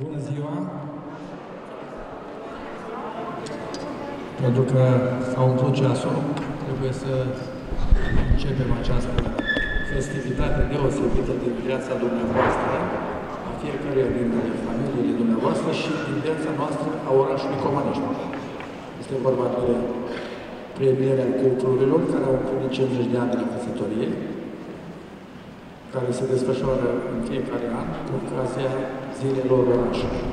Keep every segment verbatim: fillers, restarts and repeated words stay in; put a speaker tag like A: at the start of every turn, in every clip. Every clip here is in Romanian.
A: Bună ziua! Pentru că s-a umplut ceasul, trebuie să începem această festivitate deosebită din viața dumneavoastră, a fiecăruia dintre familiile dumneavoastră și din viața noastră a orașului Comănești. Este vorba de premierea cuplurilor care au împlinit cincizeci de ani de căsătorie, care se desfășoară în fiecare an cu ocazia zilelor orașului.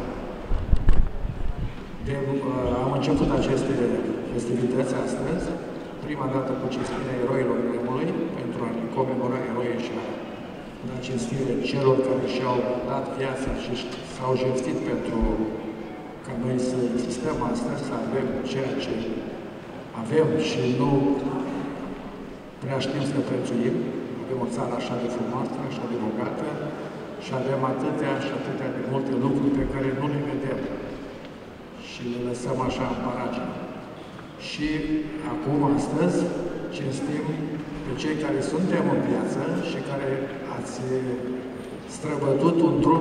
A: De, uh, am început aceste festivități astăzi, prima dată cu cinstirea eroilor Cremului, pentru a comemora eroii și a da cinstire celor care și-au dat viața și s-au jertfit pentru ca noi să existăm astăzi, să avem ceea ce avem și nu prea știm să prețuim. Avem o țară așa de frumoasă, așa de bogată și avem atâtea și atâtea de multe lucruri pe care nu le vedem și le lăsăm așa în paragină. Și acum, astăzi, cinstim pe cei care suntem în viață și care ați străbătut un drum,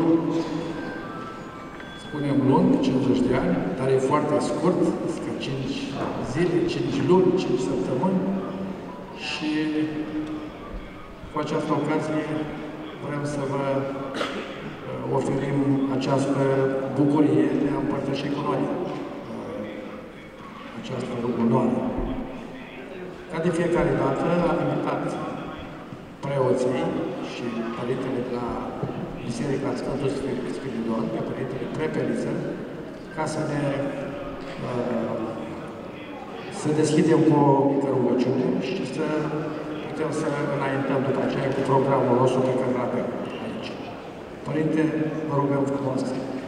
A: spunem lung, cincizeci de ani, dar e foarte scurt, că cinci zile, cinci luni, cinci săptămâni și cu această ocazie vrem să vă oferim această bucurie de a împărtăși cu noi această onoare. Ca de fiecare dată am invitat preoții și părintele de la Biserica Sfântul Spiridon, pe părintele Prepeliță, ca să ne să deschidem cu o mică rugăciune și să putem să înaintăm după aceea cu programul nostru pe care l-avem aici. Părinte, vă rugăm frumos.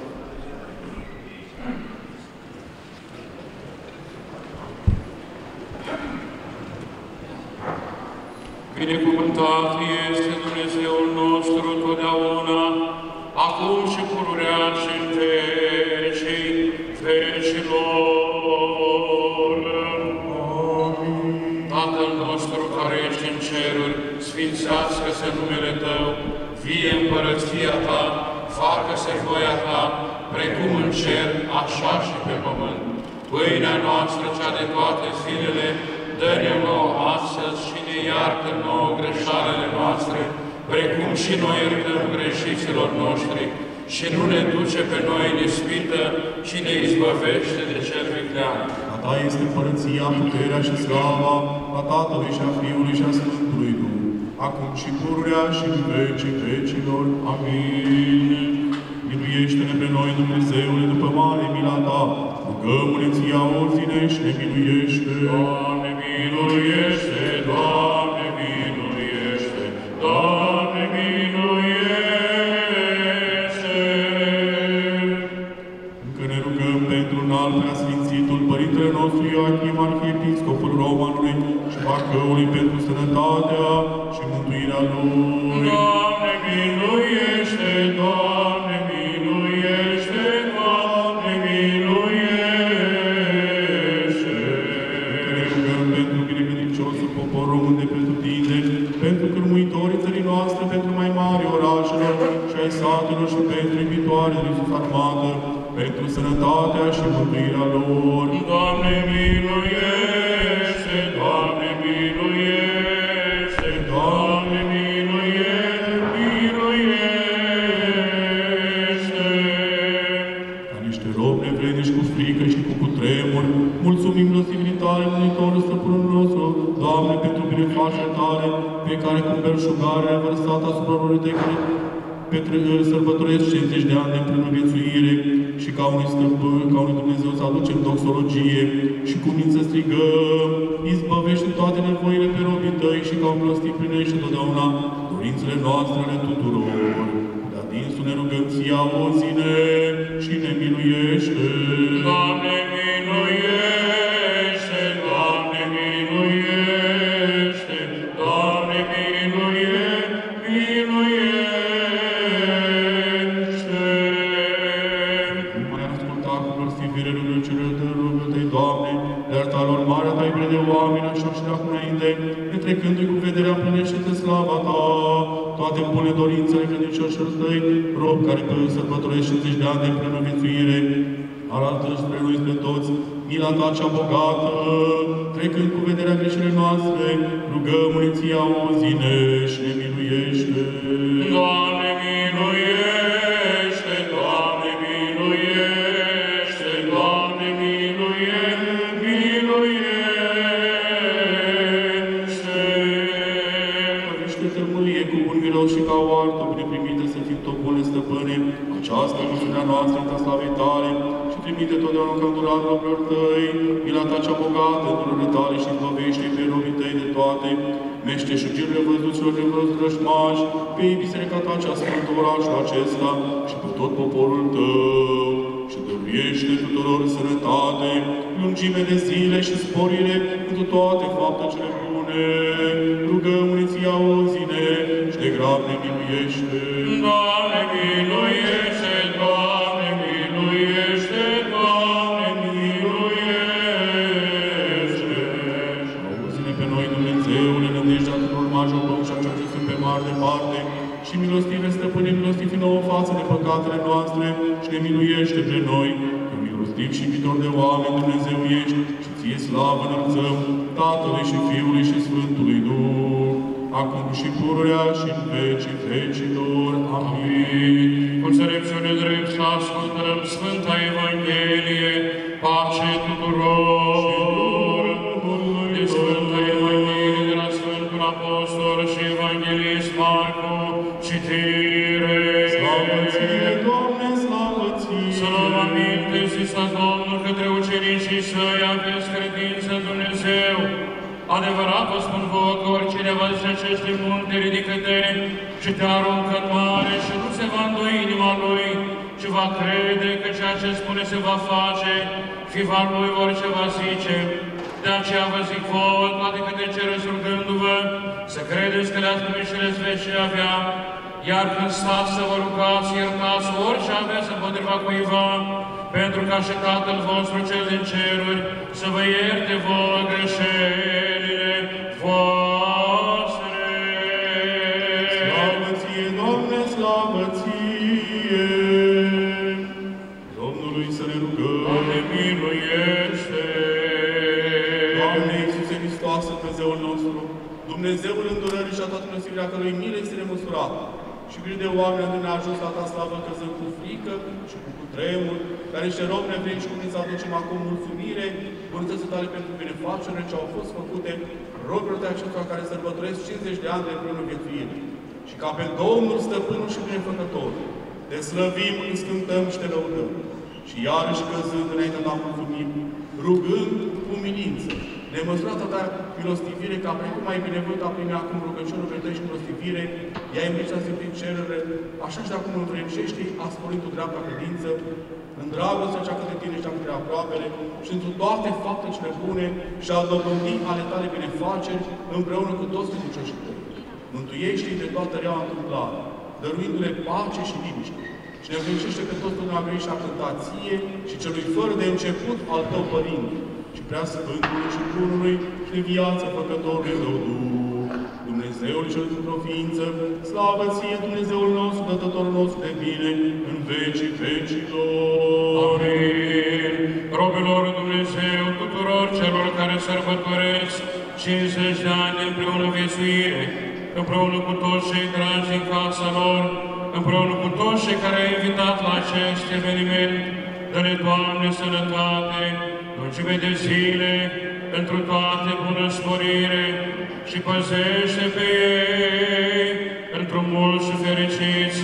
B: Binecuvântat este Dumnezeul nostru totdeauna, acum și pururea și în vecii vecilor. Amin. Tatăl nostru care ești în ceruri, sfințească-se numele Tău, vie împărăția Ta, facă-se voia Ta, precum în cer, așa și pe pământ. Pâinea noastră, cea de toate zilele, dă-ne nouă astăzi și ne iartă nouă greșalele noastre, precum și noi iertăm greșiților noștri, și nu ne duce pe noi în ispită, ci ne izbăvește de cel viclean.
C: A Ta este împărăția, puterea și slava, a Tatălui și a Fiului și a Sfântului Duh, acum și pururea și în vecii vecilor. Amin. Miluiește-ne pe noi, Dumnezeule, după mare mila Ta, rugăm-ne Ție, auzi-ne și ne miluiește.
B: Doamne, miluiește! Doamne, miluiește! Doamne, miluiește!
C: Încă ne rugăm pentru înalt preasfințitul Părintele nostru Ioachim, arhiepiscopul Romanului și Bacăului, pentru sănătatea și mântuirea lui.
B: Doamne, miluiește! Doamne, miluiește! Doamne, miluiește!
C: Încă ne rugăm pentru binecredinciosul popor român de pretutindeni, pentru cârmuitorii țării noastre, pentru mai mari orașelor și ai satelor și pentru iubitoarele lui Iisus armată, pentru sănătatea și mântuirea lor.
B: Doamne, miluiește! Doamne, miluiește! Doamne, miluiește! Miluiește!
C: Ca niște robi nevrednici cu frică și cu cutremur, mulțumim milostivii Tale, Mântuitorul Stăpânul nostru, Doamne, pentru binefacele Tale, pe care cu belșugare ai vărsat asupra lor de care petre sărbătoresc cincizeci de ani de împrăviețuire și ca unui stăpân, ca unui Dumnezeu să aducem doxologie și cu mință strigăm, izbăvește toate nevoile pe robii Tăi și ca un prostit primește totdeauna dorințele noastre ale tuturor. De-a dinsul ne rugăm Ție, auzi-ne și ne miluiește.
B: Doamne, miluiește! Doamne, miluiește! Doamne, miluiește! Miluiește!
C: Cum ai ascultat cu prostivire rugăciunile Tăi, rugă Tăi, Doamne, de arta lor marea Ta iubire de oameni, așa și de acum înainte, netrecându-i cu vederea împlinește-te slava Ta. toate bune dorințele credincioșilor tăi, rob care pe sărbătorești cincizeci de ani de împreună viețuire, arată spre noi, spre toți, mila ta cea bogată, trecând cu vederea greșelile noastre, rugăm muriții, auzi-ne și ne miluiește.
B: Doamne, miluiește! Doamne, miluiește! Doamne, miluiește! Miluiește!
C: Păriște-te mâie cu bun miros și ca o artă bine primită să fim tot bune, stăpâne, această rugăciunea noastră în slavei tale și trimite totdeauna ca îndurat robilor tăi, mila ta cea bogată, dururile tale și izbăvește pe robii tăi de toate, meșteșugirile văzuților de văzut rășmași, pe ei biserica ta cea sfântă orașul acesta și pe tot poporul tău și dăruiește tuturor sănătate, lungime de zile și sporire pentru toate fapte cele bune. Rugăm muriții, auzi-ne și de grab ne miluiește.
B: Doamne, miluiește! Doamne, miluiește! Doamne, miluiește!
C: Auzi-ne pe noi, Dumnezeule, nădejdea tuturor major bun și a celor ce sunt pe mare departe, și milostive, stăpâne, milostivi nouă față de păcatele noastre și ne miluiește pe noi, că milostiv și iubitor de oameni Dumnezeu ești și ție slavă înălțăm Tatălui și Fiului și Sfântului Duh, acum și pururea și în vecii vecilor. Amin.
B: Cu înțelepciune drept să ascultăm Sfânta Evanghelie, pace tuturor! Din Sfânta Evanghelie de la Sfântul Apostol și Evanghelist Marcu, citire!
C: Slavă ție, Doamne, slavă ție!
B: Să luăm aminte, zisa Domnul, către ucenicii săi, aveți credință în Dumnezeu. Adevărat vă spun vouă că oricine va zice aceste munte, ridică-te și te aruncă în mare și nu se va îndoi inima lui, ci va crede că ceea ce spune se va face, fi va lui orice va zice. De aceea vă zic vouă, toate câte cereți rugându-vă, să credeți că le-ați primit și le veți avea, iar când stați să vă rugați, iertați orice aveți împotriva cuiva, pentru ca și Tatăl vostru cel din ceruri să vă ierte vouă greșelile voastre.
C: Slavă ție, Doamne, slavă ție! Domnului să ne rugăm!
B: Doamne, miluiește!
C: Doamne Iisuse Hristoase, Dumnezeul nostru, Dumnezeul îndurării și a toată milosivirea cărui milă este nemăsurată, și grijă de oameni unde ne-a ajuns la ta slavă, căzând cu frică și cu cutremur, care niște robi nevrei și cum să aducem acum mulțumire, bunătății tale pentru binefacerile ce au fost făcute robilor de acestora care sărbătoresc cincizeci de ani de împreună viețuire. Și ca pe Domnul, Stăpânul și Binefăcătorul, te slăvim, îți cântăm și te lăudăm. Și iarăși căzând înainte ta mulțumim, rugând cu umilință, nemăsurată ta milostivire, ca precum ai binevoit a primi acum rugăciunul pe tăi și milostivire, i-ai împlicat să prin cerere, așa și de acum întreiești, a sporit tu dreapta credință, în dragostea cea către tine și cea către aproapele, și într toate faptele cele bune, și a dobândi ale tale binefaceri, împreună cu toți credincioșii tăi. Mântuiește-i de toată reaua întâmplare, dăruindu-le pace și liniște, și ne învățește pe toți până la vrei și a cântat ție și celui fără de început al tău Părinte, și prea Sfântului și Bunului și de viață Făcătorului tău Duh, Dumnezeul cel într-o ființă, slavă ție, Dumnezeul nostru, Dătătorul nostru de bine, în vecii vecilor.
B: Amin. Robilor Dumnezeu, tuturor celor care sărbătoresc cincizeci de ani de împreună viețuire, împreună cu toți cei dragi din casa lor, împreună cu toți cei care ai invitat la acest eveniment, dă-le, Doamne, sănătate, lungime de zile, pentru toate bună sporire și păzește pe ei într-un mulți și fericiți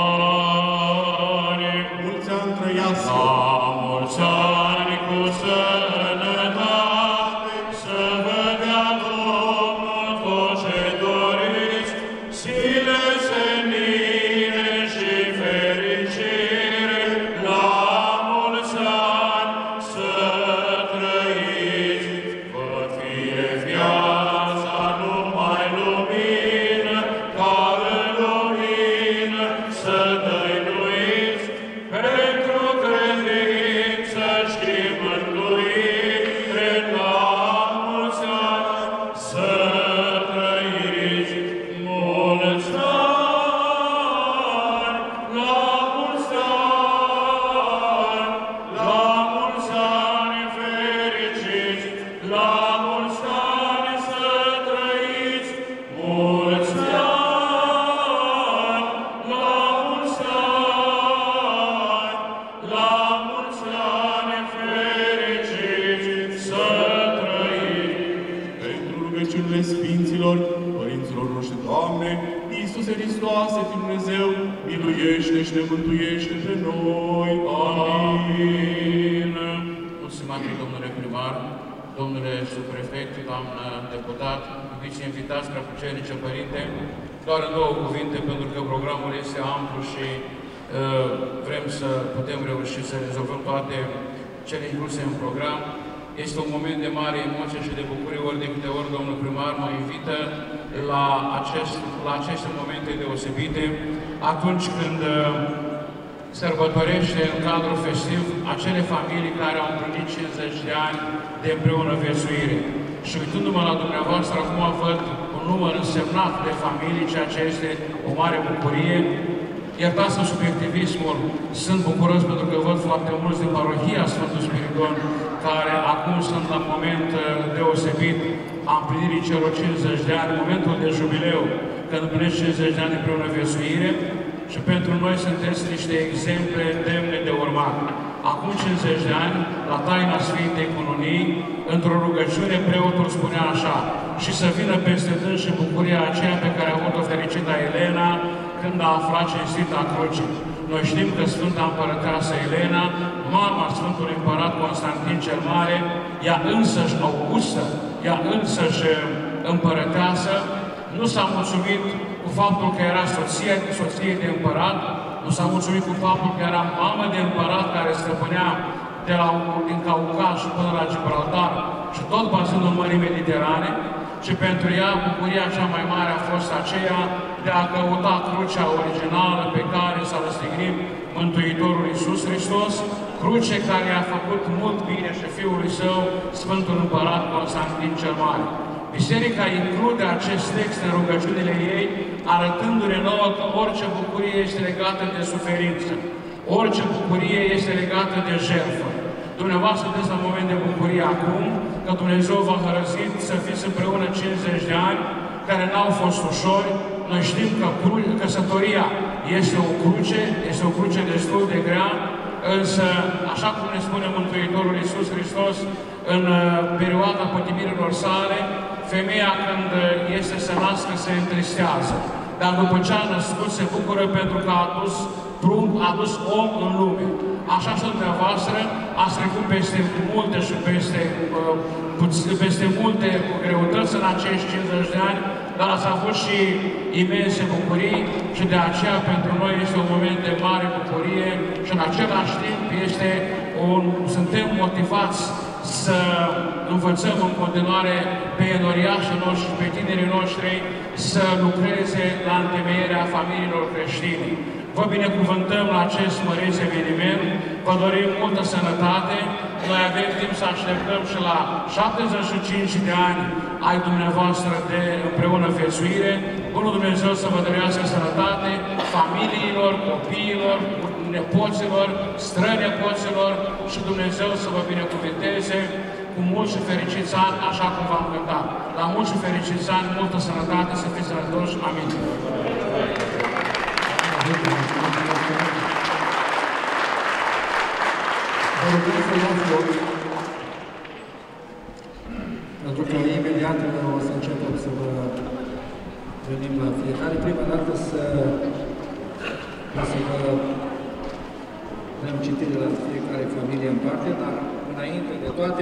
B: ani.
C: Mulți ani trăiască!
B: La mulți ani cu sănătate, să vă dea Domnul tot ce doriți, zile senine și fericire, la mulți ani să trăiți. Vă fie viața numai lumină, ca în lumină să dăinuiți, pentru credință
C: miluiește, mântuiește pe noi.
B: Amin. Mulțumim, domnule primar, domnule subprefect, doamnă deputat, iubiți invitați, preacucernice, părinte, doar în două cuvinte, pentru că programul este amplu și uh, vrem să putem reuși să rezolvăm toate cele incluse în program. Este un moment de mare emoție și de bucurie, ori de câte ori domnul primar mă invită la, acest, la aceste momente deosebite, atunci când uh, sărbătorește în cadrul festiv acele familii care au împlinit cincizeci de ani de împreună viețuire. Și uitându-mă la dumneavoastră, acum văd un număr însemnat de familii, ceea ce este o mare bucurie. Iertați-mi subiectivismul, sunt bucuros pentru că văd foarte mulți din parohia Sfântul Spiridon care acum sunt la moment deosebit a împlinirii celor cincizeci de ani, momentul de jubileu, când împlinesc cincizeci de ani împreună viețuire, și pentru noi sunteți niște exemple demne de urmat. Acum cincizeci de ani, la taina Sfintei Cununii, într-o rugăciune, preotul spunea așa: și să vină peste dâns și bucuria aceea pe care a avut-o fericita Elena când a aflat cinstita crucii. Noi știm că Sfânta Împărăteasă Elena, mama Sfântului Împărat Constantin cel Mare, ea însăși Augustă, ea însăși împărăteasă, nu s-a mulțumit cu faptul că era soție, soție de împărat, nu s-a mulțumit cu faptul că era mamă de împărat care stăpânea de la, din Caucaz și până la Gibraltar și tot bazinul Mării Mediterane, și pentru ea bucuria cea mai mare a fost aceea de a căuta crucea originală pe care s-a răstignit Mântuitorul Iisus Hristos, cruce care i-a făcut mult bine și fiului său, Sfântul Împărat Constantin cel Mare. Biserica include acest text în rugăciunile ei, arătându-ne nouă că orice bucurie este legată de suferință, orice bucurie este legată de jertfă. Dumneavoastră sunteți la moment de bucurie acum, că Dumnezeu v-a hărăzit să fiți împreună cincizeci de ani, care n-au fost ușori. Noi știm că căsătoria este o cruce, este o cruce destul de grea, însă, așa cum ne spune Mântuitorul Iisus Hristos, în perioada pătimirilor sale, femeia când este să nască se întristează, dar după ce a născut se bucură pentru că a adus prunc, a adus om în lume. Așa și dumneavoastră ați trecut peste multe și peste, uh, peste multe greutăți în acești cincizeci de ani, dar ați avut și imense bucurii și de aceea pentru noi este un moment de mare bucurie și în același timp este un, suntem motivați să învățăm în continuare pe enoriașii noștri, pe tinerii noștri să lucreze la întemeierea familiilor creștine. Vă binecuvântăm la acest măreț eveniment, vă dorim multă sănătate, noi avem timp să așteptăm și la șaptezeci și cinci de ani ai dumneavoastră de împreună viețuire. Bunul Dumnezeu să vă dăruiască sănătate familiilor, copiilor, nepoților, strănepoților și Dumnezeu să vă binecuvânteze cu mulți și fericiți ani, așa cum v-am cântat. La mulți și fericiți ani, multă sănătate, să fiți sănătoși. Amin.
A: Vă rugăm să luați loc, pentru că imediat o să începem să vă venim la fiecare. Prima dată să, să vă dăm citire la fiecare familie în parte, dar înainte de toate,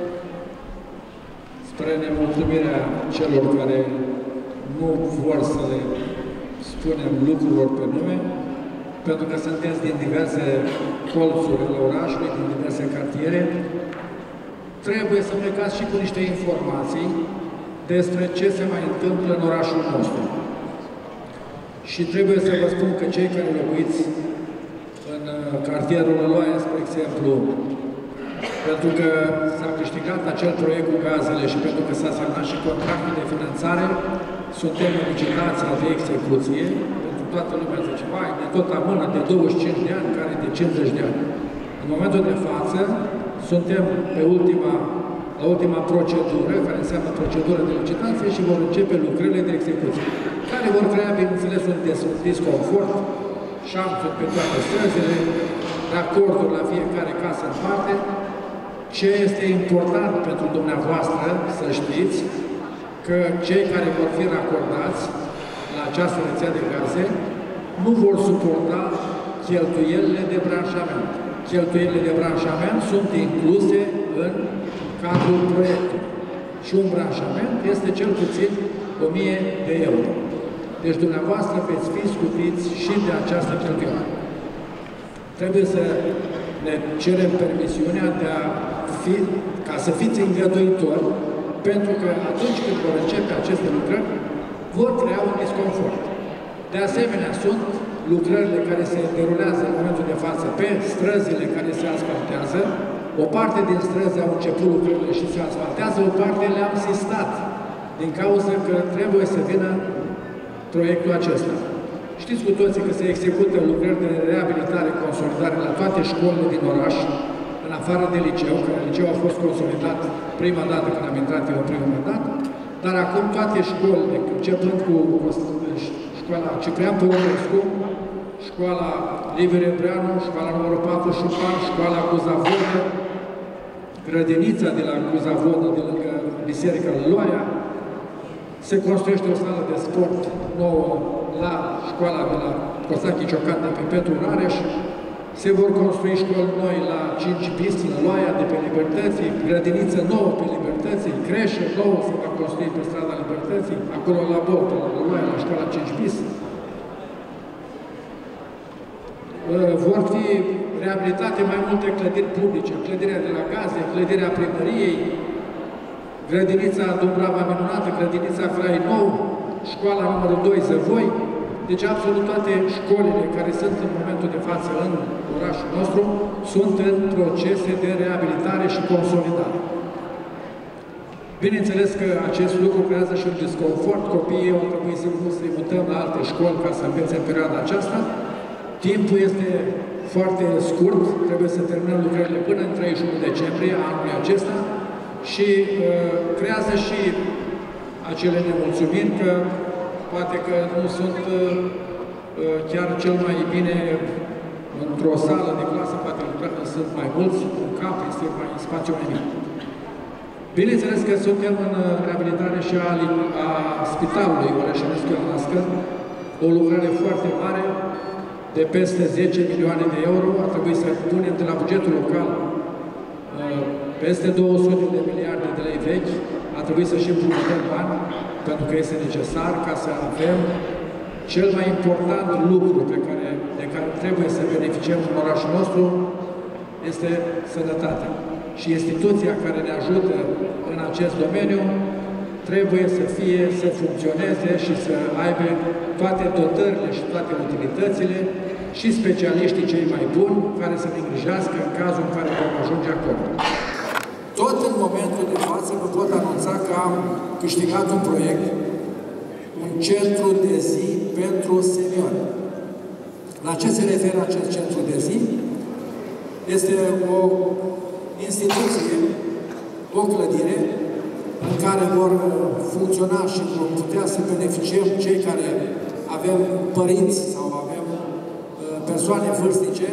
A: spre nemulțumirea celor care nu vor să le spunem lucrurilor pe nume, pentru că sunteți din diverse colțuri ale orașului, din diverse cartiere, trebuie să plecați și cu niște informații despre ce se mai întâmplă în orașul nostru. Și trebuie să vă spun că cei care locuiți în cartierul Lăloaia, spre exemplu, pentru că s-a câștigat acel proiect cu gazele și pentru că s-a semnat și contractul de finanțare, suntem în licitația de execuție. Pentru toată lumea zice, vai, de tot amână de douăzeci și cinci de ani, care de cincizeci de ani. În momentul de față, suntem pe ultima, la ultima procedură, care înseamnă procedură de licitație și vor începe lucrările de execuție, care vor crea, bineînțeles, un disconfort, șanțuri pe toate străzile, racorduri la fiecare casă în parte. Ce este important pentru dumneavoastră să știți că cei care vor fi racordați la această rețea de gaze nu vor suporta cheltuielile de branșament. Cheltuielile de branșament sunt incluse în cadrul proiectului. Și un branșament este cel puțin o mie de euro. Deci dumneavoastră veți fi scutiți și de această cheltuială. Trebuie să ne cerem permisiunea de a fi, ca să fiți îngăduitori, pentru că atunci când vor începe aceste lucrări, vor crea un disconfort. De asemenea, sunt lucrările care se derulează în momentul de față pe străzile care se asfaltează. O parte din străzi au început lucrările și se asfaltează, o parte le-am sistat, din cauza că trebuie să vină proiectul acesta. Știți cu toții că se execută lucrări de reabilitare, consolidare la toate școlile din oraș, în afară de liceu, că liceul a fost consolidat prima dată când am intrat eu în primul mandat, dar acum toate școlile, începând cu școala Ciprian Păurescu, școala Liviu Rebreanu, școala numărul patru Șupan, școala Cuzavodă, grădinița de la Cuzavodă, de lângă Biserica Lăloaia, se construiește o sală de sport nouă la școala de la Costache Ciocan de pe Petru Rareș, se vor construi școli noi la cinci bis, Lăloaia, de pe Libertății, grădiniță nouă pe Libertății, creșă nouă se va construi pe strada Libertății, acolo la Boltă, la Lăloaia, la școala cinci bis. Vor fi reabilitate mai multe clădiri publice, clădirea de la Gaze, clădirea primăriei, grădinița Dumbrava Minunată, grădinița Frai Nou, școala numărul doi Zăvoi. Deci absolut toate școlile care sunt în momentul de față în orașul nostru sunt în procese de reabilitare și consolidare. Bineînțeles că acest lucru creează și un disconfort. Copiii au trebuit să-i mutăm la alte școli ca să învețe în perioada aceasta. Timpul este foarte scurt, trebuie să terminăm lucrările până în treizeci și unu decembrie anului acesta și uh, creează și acele nemulțumiri că poate că nu sunt uh, chiar cel mai bine într-o sală de clasă, poate sunt mai mulți, un cap este mai spațiu mai mic. Bineînțeles că suntem în reabilitare și a, a spitalului Orășenescu Ioanască, o lucrare foarte mare, de peste zece milioane de euro. Ar trebui să punem de la bugetul local peste două sute de miliarde de lei vechi. Ar trebui să și împrumutăm bani, pentru că este necesar ca să avem cel mai important lucru pe care, de care trebuie să beneficiem în orașul nostru, este sănătatea. Și instituția care ne ajută în acest domeniu trebuie să fie, să funcționeze și să aibă toate dotările și toate utilitățile și specialiștii cei mai buni care să ne îngrijească în cazul în care vom ajunge acolo. Tot în momentul de față vă pot anunța că am câștigat un proiect, un centru de zi pentru seniori. La ce se referă acest centru de zi? Este o instituție, o clădire, în care vor funcționa și vom putea să beneficiem cei care avem părinți sau avem persoane vârstnice,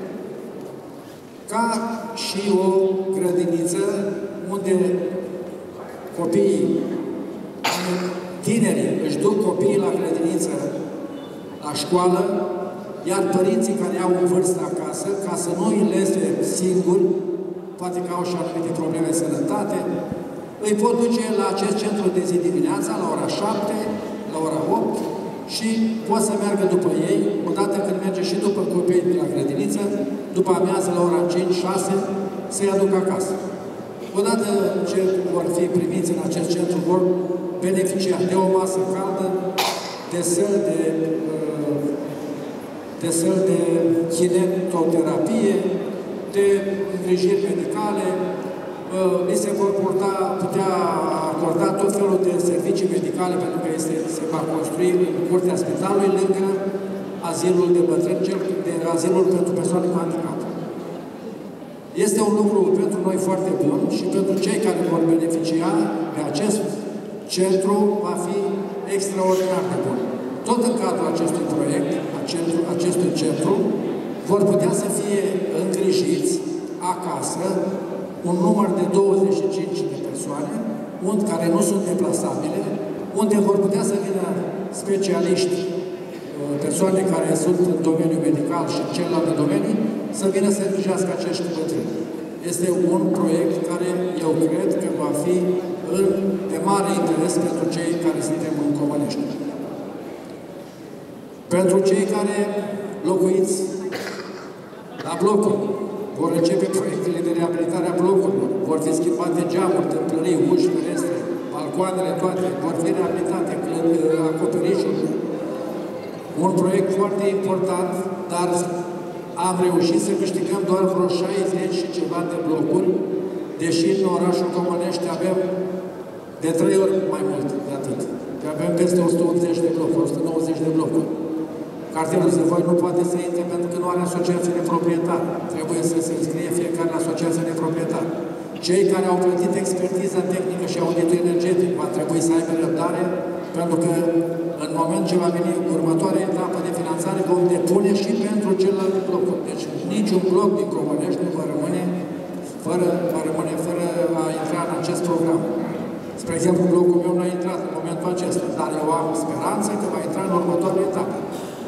A: ca și o grădiniță unde copiii, tinerii își duc copiii la grădiniță, la școală, iar părinții care au în vârstă acasă, ca să nu îi lese singuri, poate că au și anumite probleme de sănătate, îi pot duce la acest centru de zi dimineața, la ora șapte, la ora opt și pot să meargă după ei, odată când merge și după copiii de la grădiniță, după amiază la ora cinci șase, să-i aduc acasă. Odată ce vor fi primiți în acest centru, vor beneficia de o masă caldă, de săli de, de, săli de kinetoterapie, de îngrijiri medicale, li se vor putea, putea acorda tot felul de servicii medicale, pentru că este, se va construi în curtea spitalului, lângă azilul de bătrâni, de azilul pentru persoane cu handicap. Este un lucru pentru noi foarte bun și pentru cei care vor beneficia de acest centru va fi extraordinar de bun. Tot în cadrul acestui proiect, acestui centru, vor putea să fie îngrijiți acasă un număr de douăzeci și cinci de persoane, unde, care nu sunt deplasabile, unde vor putea să vină specialiști uh, persoane care sunt în domeniul medical și în celelalte domenii să vină să îngrijească acești bătrâni. Este un proiect care eu cred că va fi de mare interes pentru cei care suntem în Comănești. Pentru cei care locuiți la blocuri, vor începe proiectele de reabilitare a blocurilor, vor fi schimbate geamuri, tâmplării, uși, ferestre, balcoanele toate, vor fi reabilitate acoperișurile. Un proiect foarte important, dar am reușit să câștigăm doar vreo șaizeci și ceva de blocuri, deși în orașul Comănești avem de trei ori mai mult de atât. Că avem peste o sută optzeci de blocuri, o sută nouăzeci de blocuri. Cartierul Zăvoi nu poate să intre pentru că nu are asociație de proprietari. Trebuie să se înscrie fiecare la asociația de proprietari. Cei care au plătit expertiza tehnică și auditul energetic va trebui să aibă răbdare, pentru că în moment ce va veni următoarea etapă de finanțare, vom depune și pentru celelalte blocuri. Deci niciun bloc din Comănești nu va rămâne fără, va rămâne fără a intra în acest program. Spre exemplu, blocul meu nu a intrat în momentul acesta, dar eu am speranță că va intra în următoarea etapă.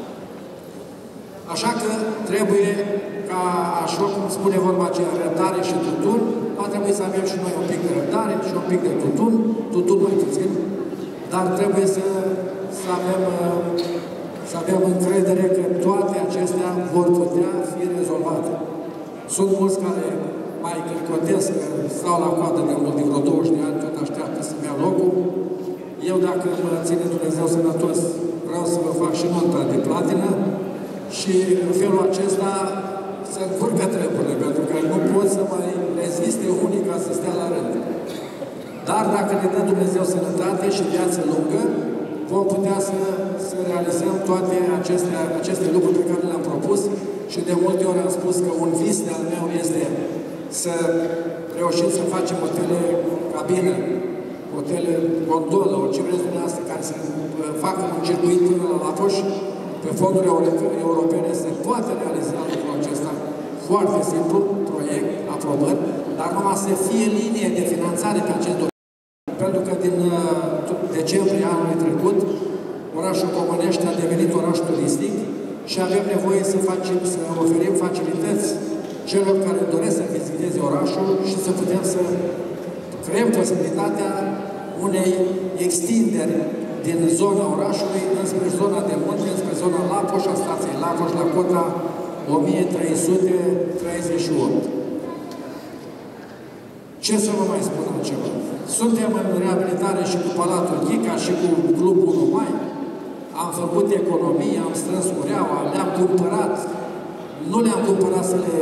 A: Așa că trebuie ca, așa cum spune vorba aceea, răbdare și tutun, va trebui să avem și noi un pic de răbdare și un pic de tutun, tutun mai puțin, dar trebuie să, să, avem, să avem încredere că toate acestea vor putea fi rezolvate. Sunt mulți care mai cotesc, stau la coadă de mult, de vreo douăzeci de ani, tot așteaptă să-mi ia locul. Eu, dacă mă ține Dumnezeu sănătos, vreau să vă fac și nota de platină, și în felul acesta se încurcă treburile, pentru că nu pot să mai reziste unii ca să stea la rând. Dar dacă ne dă Dumnezeu sănătate și viață lungă, vom putea să, să realizăm toate aceste, aceste lucruri pe care le-am propus și de multe ori am spus că un vis de al meu este să reușim să facem hotele cabină, hotele gondolă, orice vreți dumneavoastră, care să facă un circuit până la Lapoș, pe fonduri europene se poate realiza lucrul acesta. Foarte simplu, proiect, aprobări, dar numai să fie linie de finanțare pe acest domeniu. Pentru că din decembrie anului trecut, orașul Comănești a devenit oraș turistic și avem nevoie să, facem, să oferim facilități celor care doresc să viziteze orașul și să putem să creăm posibilitatea unei extinderi din zona orașului înspre zona de munte, înspre zona Lapoș, a stației Lapoș, la cota o mie trei sute treizeci și opt. Ce să vă mai spun altceva? Suntem în reabilitare și cu Palatul Ghica și cu Clubul unu Mai. Am făcut economie, am strâns cureaua, le-am cumpărat. Nu le-am cumpărat să le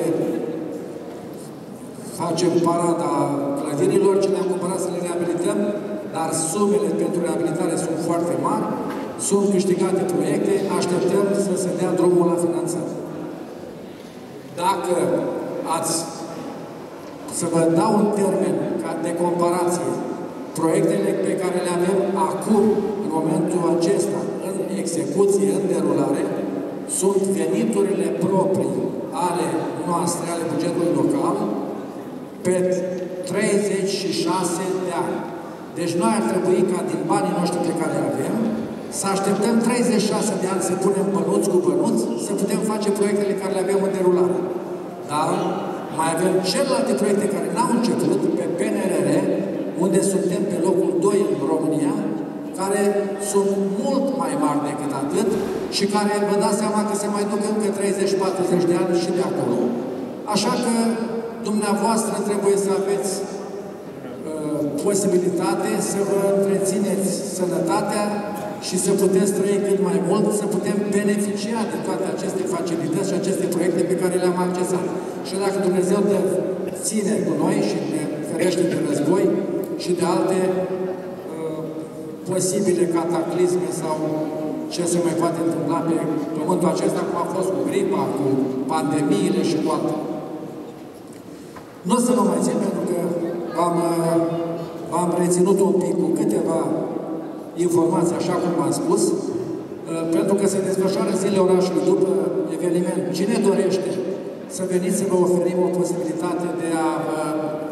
A: facem parada clădirilor, ci le-am cumpărat să le reabilităm, dar sumele pentru reabilitare sunt foarte mari, sunt câștigate proiecte, așteptăm să se dea drumul la finanțare. Dacă ați, să vă dau un termen de comparație, proiectele pe care le avem acum, în momentul acesta, în execuție, în derulare, sunt veniturile proprii ale noastre, ale bugetului local, pe treizeci și șase de ani. Deci noi ar trebui ca din banii noștri pe care avem, să așteptăm treizeci și șase de ani să punem bănuți cu bănuți, să putem face proiectele care le avem în derulare. Dar mai avem celelalte proiecte care n-au început, pe P N R R, unde suntem pe locul doi în România, care sunt mult mai mari decât atât și care vă dați seama că se mai duc încă treizeci patruzeci de ani și de acolo. Așa că dumneavoastră trebuie să aveți uh, posibilitate să vă întrețineți sănătatea și să puteți trăi cât mai mult, să putem beneficia de toate aceste facilități și aceste proiecte pe care le-am accesat. Și dacă Dumnezeu te ține cu noi și ne ferește de război și de alte uh, posibile cataclisme sau ce se mai poate întâmpla pe pământul acesta, cum a fost cu gripa, cu pandemiile și cu alte. Nu o să vă mai țin, pentru că v-am reținut un pic cu câteva informații, așa cum v-am spus, pentru că se desfășoară zilele orașului după eveniment. Cine dorește să veniți să vă oferim o posibilitate de a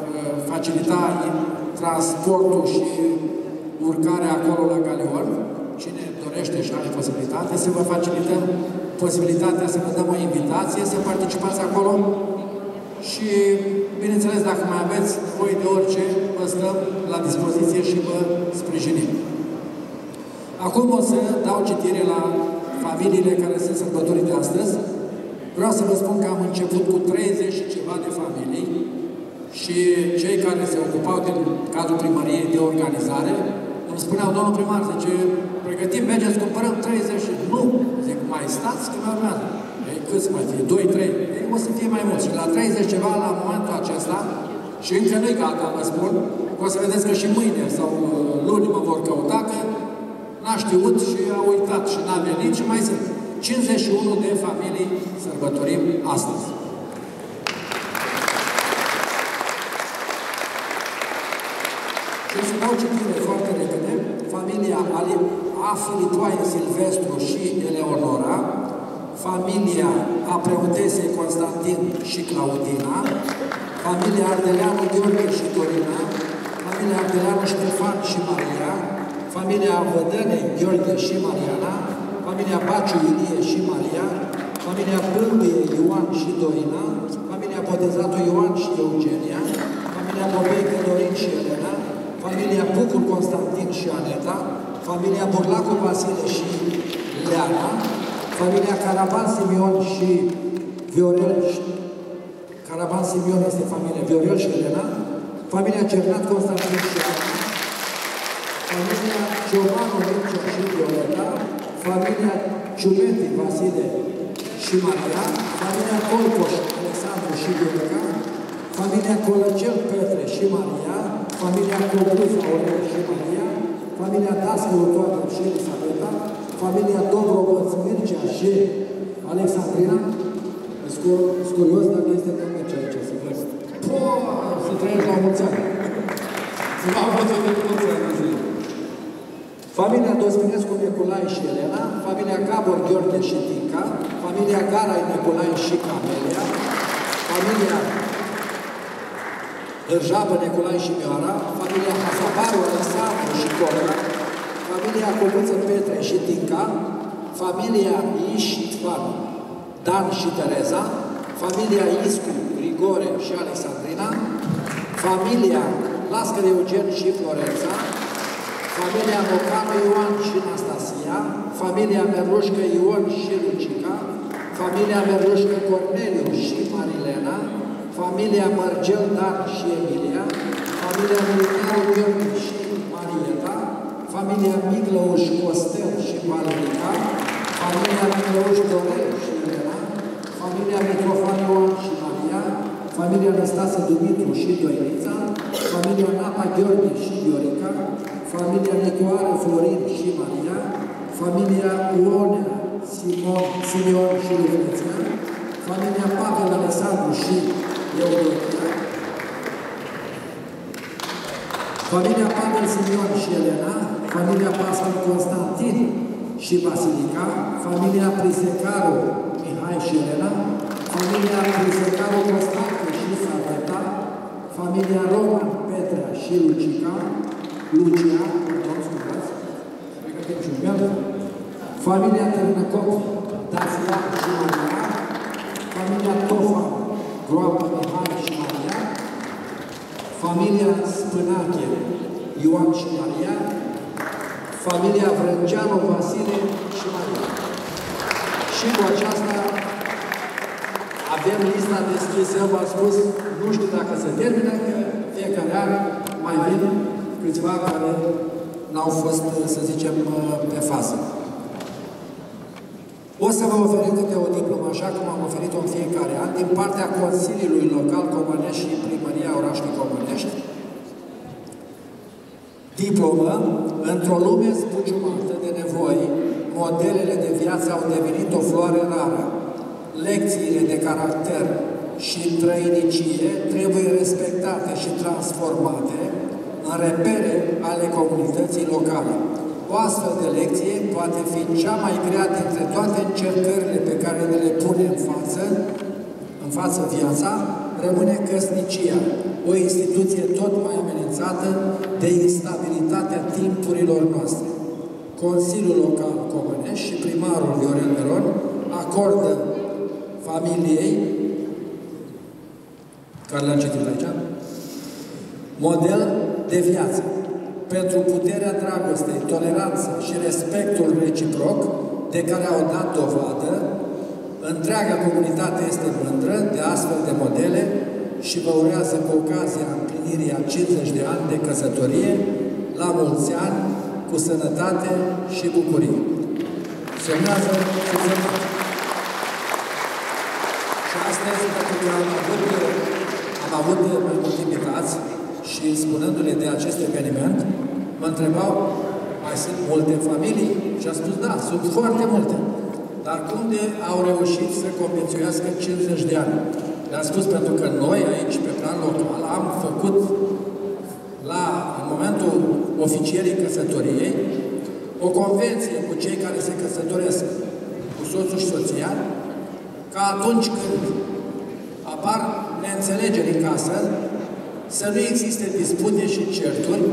A: facilita transportul și urcarea acolo la Galeon, cine dorește și are posibilitate, să vă facilităm posibilitatea să vă dăm o invitație, să participați acolo și, bineînțeles, dacă mai aveți nevoie de orice, vă stăm la dispoziție și vă sprijinim. Acum o să dau citire la familiile care sunt sărbătorite astăzi. Vreau să vă spun că am început cu treizeci și ceva de familii și cei care se ocupau din cadrul primăriei de organizare îmi spuneau, domnul primar, zice, pregătim, mergeți, cumpărăm treizeci și... Nu! Zic, mai stați că mai urmează. Ei, câți mai fie? doi, trei? Ei, o să fie mai mulți. Și la treizeci ceva, la momentul acesta, și încă nu-i gata, vă spun, o să vedeți că și mâine sau luni mă vor căuta, că n-a știut și a uitat și n-a venit și mai sunt cincizeci și unu de familii sărbătorim astăzi. Și o să dau citire foarte repede. Familia a Filipoae Silvestru și Eleonora, familia a preotesei Constantin și Claudina, familia Ardeleanu Gheorghe și Dorina, familia Ardeleanu Ștefan și Maria, familia Vădănei Gheorghe și Mariana, familia Baciu Ilie și Maria, familia Bâlbie Ioan și Dorina, familia Botezatu Ioan și Eugenia, familia Bobeică Dorin și Elena, familia Bucur Constantin și Aneta, familia Burlacu Vasile și Leana, familia Caraban Simion și Viorel, Caraban Simion este familia Viorel și Elena, familia Cernat Constantin și Ana, familia Giovanu Mircea și Violeta, familia Ciumeti Vasile și Maria, familia Colcoș Alexandru și Violeta, familia Colăcel Petre și Maria, familia Cobuz Aurel și Maria, familia Dascălu Toată și Elisabeta, familia Dobrogoț Mircea și Alexandrina. Sunt curios dacă este pe Mircea aici, să văd. Să trăiești la mulți ani. Să vă învăță de mulți ani. Familia Dospinescu Nicolae și Elena, familia Gabor Gheorghe și Tinca, familia Garai Nicolae și Camelia, familia Hârjabă Nicolae și Mioara, familia Hasabaru Alexandru și Cora, familia Cobuță Petre și Tinca, familia Iștvan Dan și Tereza, familia Iscu Grigore și Alexandrina, familia Lascăr Eugen și Florența, familia Mocanu Ioan și Anastasia, familia Merlușcă Ion și Lucica, familia Merlușcă Corneliu și Marilena, familia Mărgel Dan și Emilia, familia Militaru Gheorghe și Marieta, familia Miglăuș Costel și Valerica, familia Miglăuș Dorel și Elena, familia Mitrofan Ioan și Maria, familia Năstase Dumitru și Doinița, familia Napa Gheorghe și Viorica, familia Nicoară Florin și Maria, familia Ionea Simon, Simeon și Lucreția, familia Pavel Alexandru și Eudochia, familia Pavel Simeon și Elena, familia Pascal Constantin și Basilica, familia Prisecaru Mihai și Elena, familia Prisecaru Constantin și Saveta, familia Roman Petra și Lucica, Lucia, familia Târnăcop, Dacia și Maria, familia Tofa, Groapa Mihai și Maria, familia Spânache, Ioan și Maria, familia Vrânceanu, Vasile și Maria. Și cu aceasta avem lista deschisă, v-am spus, nu știu dacă se termină, că fiecare an mai vin câțiva care n-au fost, să zicem, pe fază. O să vă oferim câte o diplomă, așa cum am oferit-o în fiecare an, din partea Consiliului Local Comănești și Primăria Orașului Comănești. Diplomă, într-o lume zbuciumată de nevoi, modelele de viață au devenit o floare rară. Lecțiile de caracter și trăinicie trebuie respectate și transformate în repere ale comunității locale. O astfel de lecție poate fi cea mai grea dintre toate încercările pe care ne le pune în față, în față viața, rămâne căsnicia, o instituție tot mai amenințată de instabilitatea timpurilor noastre. Consiliul Local Comănești și primarul Viorel Miron acordă familiei, care le-am citit aici, model de viață pentru puterea dragostei, toleranța și respectul reciproc de care au dat dovadă. Întreaga comunitate este mândră de astfel de modele și vă urează cu ocazia împlinirii a cincizeci de ani de căsătorie la mulți ani, cu sănătate și bucurie. Semnează și semnează. Și asta este pentru că am avut, am avut mai mulți invitați și spunându-le de acest eveniment, mă întrebau, mai sunt multe familii? Și am spus, da, sunt foarte multe. Dar cum de au reușit să conviețuiască cincizeci de ani? Le-am spus pentru că noi aici, pe plan local, am făcut la, în momentul oficierii căsătoriei, o convenție cu cei care se căsătoresc cu soțul și soția, ca atunci când apar neînțelegeri în casă, să nu existe dispute și certuri,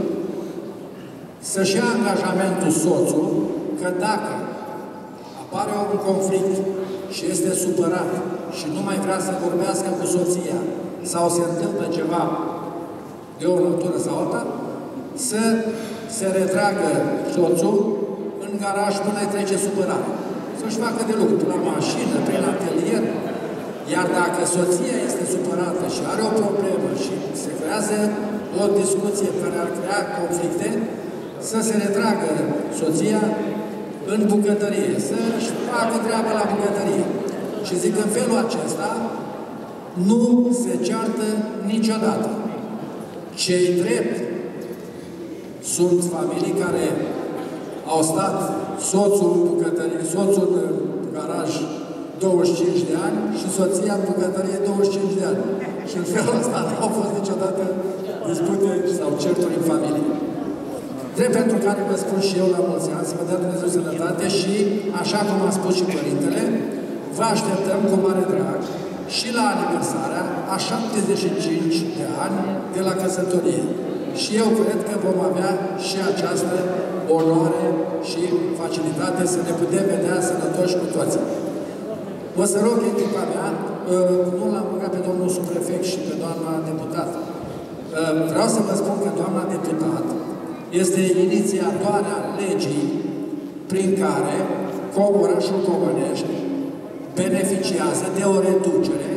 A: să-și ia angajamentul soțul că dacă apare un conflict și este supărat și nu mai vrea să vorbească cu soția sau se întâmplă ceva de o natură sau alta, să se retragă soțul în garaj până îi trece supărarea. Să-și facă de lucru, la mașină, prin atelier. Iar dacă soția este supărată și are o problemă și se creează o discuție care ar crea conflicte, să se retragă soția în bucătărie, să-și facă treaba la bucătărie. Și zic, în felul acesta nu se ceartă niciodată. Cei drept sunt familii care au stat soțul în bucătărie, soțul în garaj douăzeci și cinci de ani și soția în bucătărie douăzeci și cinci de ani. Și în felul ăsta nu au fost niciodată dispute sau certuri în familie. Drept pentru care vă spun și eu la mulți ani, să vă dea Dumnezeu sănătate și, așa cum a spus și Părintele, vă așteptăm cu mare drag și la aniversarea a șaptezeci și cinci de ani de la căsătorie. Și eu cred că vom avea și această onoare și facilitate să ne putem vedea sănătoși cu toții. O să rog echipa mea, nu l-am rugat pe domnul subprefect și pe doamna deputat. Vreau să vă spun că doamna deputat este inițiatoarea legii prin care orașul Comănești beneficiază de o reducere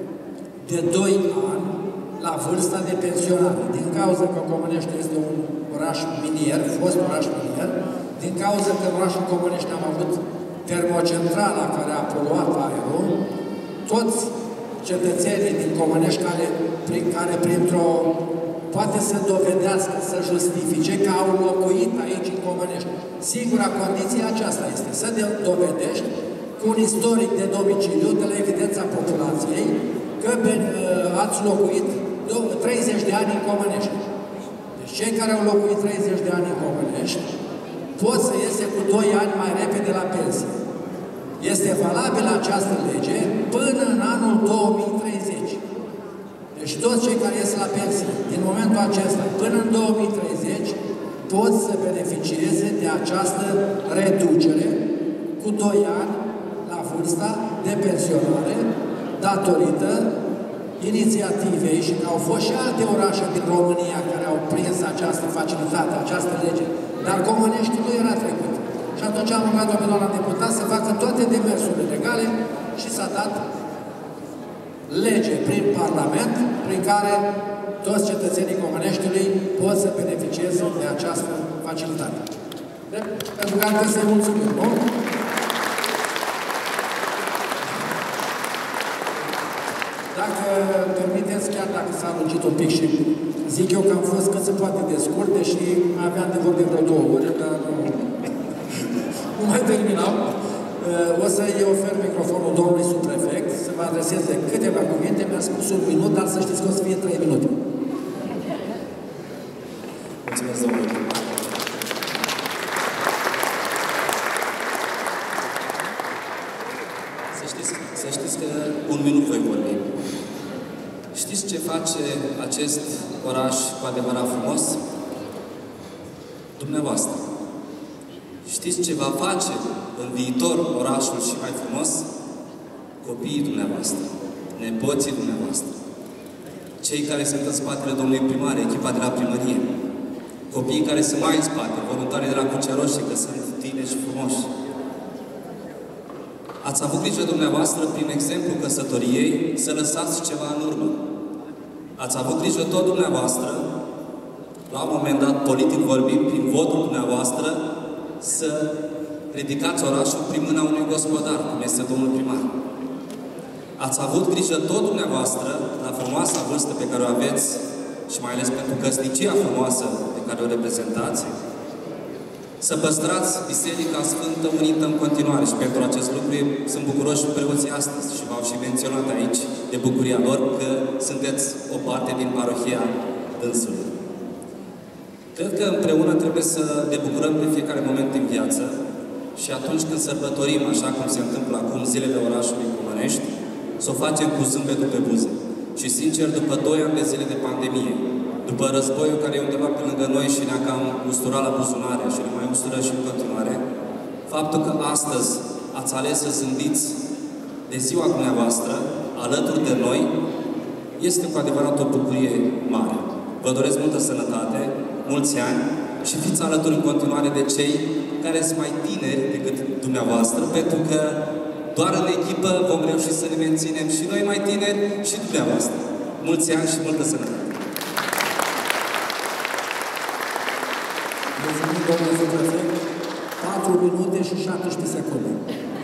A: de doi ani la vârsta de pensionare. Din cauza că Comănești este un oraș minier, fost oraș minier, din cauza că în orașul Comănești am avut termocentrala care a poluat aerul, toți cetățenii din Comănești care, prin care printr-o poate să dovedească, să justifice că au locuit aici în Comănești. Singura condiție aceasta este să dovedești cu un istoric de domiciliu de la evidența populației că ați locuit treizeci de ani în Comănești. Deci cei care au locuit treizeci de ani în Comănești pot să iese cu doi ani mai repede la pensie. Este valabilă această lege până în anul două mii treizeci. Deci toți cei care ies la pensie din momentul acesta până în două mii treizeci pot să beneficieze de această reducere cu doi ani la vârsta de pensionare datorită inițiativei și că au fost și alte orașe din România care au prins această facilitate, această lege, dar Comănești nu era trecut. Și atunci am rugat-o pe doamna deputat să facă toate demersurile legale și s-a dat lege prin Parlament, prin care toți cetățenii Comăneștiului pot să beneficieze de această facilitate. De? Pentru că trebuie să-i mulțumim, nu? Dacă permiteți, chiar dacă s-a lungit un pic și zic eu că am fost cât se poate de scurt, deși mai aveam de vorbit vreo două ore, dar nu, nu mai terminam. O să-i ofer microfonul domnului subprefect să vă adreseze câteva cuvinte. Mi-a spus un minut, dar să știți că o să fie trei minute.
D: Mulțumesc, domnule. Să știți, să știți că un minut voi vorbi. Știți ce face acest oraș cu adevărat frumos? Dumneavoastră. Știți ce va face în viitor orașul și mai frumos? Copiii dumneavoastră, nepoții dumneavoastră, cei care sunt în spatele domnului primar, echipa de la primărie, copiii care sunt mai în spate, voluntarii de la Crucea Roșie, că sunt tineri și frumoși. Ați avut grijă dumneavoastră, prin exemplu căsătoriei, să lăsați ceva în urmă. Ați avut grijă tot dumneavoastră, la un moment dat, politic vorbind, prin votul dumneavoastră, să ridicați orașul prin mâna unui gospodar, cum este domnul primar. Ați avut grijă tot dumneavoastră, la frumoasa vârstă pe care o aveți, și mai ales pentru căsnicia frumoasă pe care o reprezentați, să păstrați Biserica Sfântă unită în continuare. Și pentru acest lucru sunt bucuroși preoții astăzi și v-au și menționat aici de bucuria lor că sunteți o parte din parohia dânsului. Cred că împreună trebuie să ne bucurăm de fiecare moment din viață și atunci când sărbătorim, așa cum se întâmplă acum zilele orașului Comănești, să o facem cu zâmbetul pe buze. Și sincer, după doi ani de zile de pandemie, după războiul care e undeva pe lângă noi și ne-a cam usturat la buzunare și ne mai ustură și în continuare, faptul că astăzi ați ales să zâmbiți de ziua dumneavoastră, alături de noi, este cu adevărat o bucurie mare. Vă doresc multă sănătate, mulți ani și fiți alături în continuare de cei care sunt mai tineri decât dumneavoastră, pentru că doar în echipă vom reuși să ne menținem și noi mai tineri și dumneavoastră. Mulți ani și multă sănătate!
A: Mulțumim, domnule subprefect. patru minute și șaptesprezece secunde.